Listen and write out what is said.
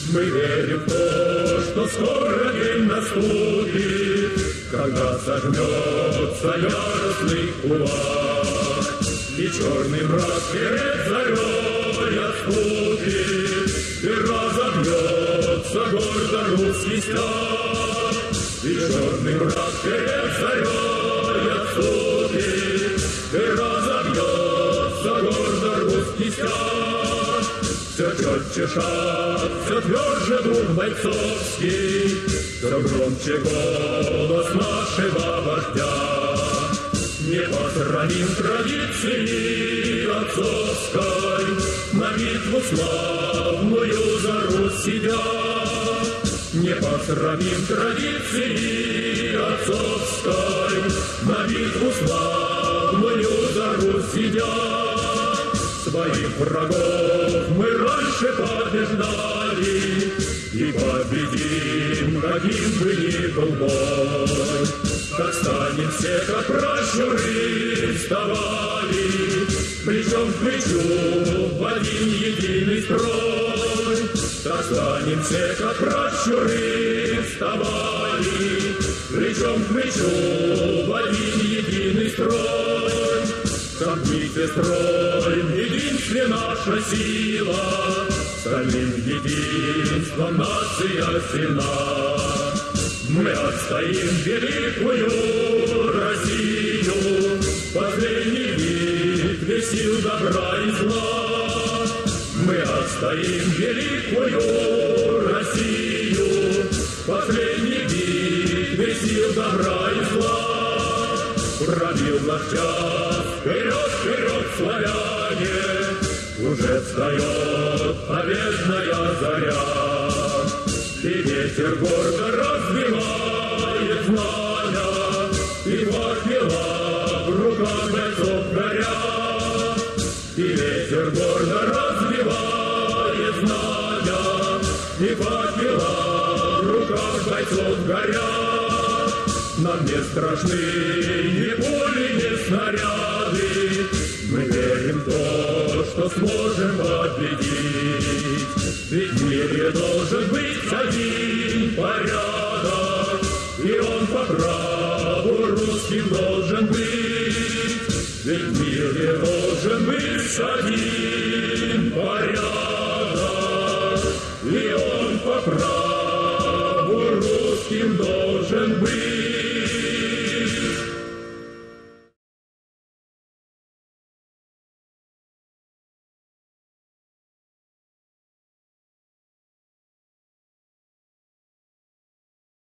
Мы верим в то, что скоро день наступит, когда согнется яростный кулак, и черный мрак перед зарей отступит, и разобьется гордо русский стяг. И черный мрак перед зарей отступит, и разобьется гордо русский стяг. Все четче шаг, все тверже дух бойцовский, все громче голос нашего вождя. Не посрамим традиции отцовской, на битву славную за Русь сидя. Не посрамим традиции отцовской, на битву славную за Русь сидя. Своих врагов мы раньше побеждали и победим, каким бы ни был бой. Так станем все, как пращуры вставали, плечом к плечу в один единый строй. Так станем все, как пращуры вставали, плечом к плечу в один единый строй. Сомкните строй, в единстве наша сила, стальным единством нация сильна. Мы отстоим великую Россию, последней битве сил добра и зла. Мы отстоим великую Россию, последней битве сил добра и зла. Пробил наш час, вперед, вперед, славяне, уже встает победная заря. И ветер гордо развивает знамя, и факела в руках бойцов горят. И ветер гордо развивает знамя, и факела в руках бойцов горят. Нам не страшны ни пули, ни снаряды, мы верим в то, что сможем победить. Ведь в мире должен быть один порядок, и он по праву русским должен быть. Ведь в мире должен быть один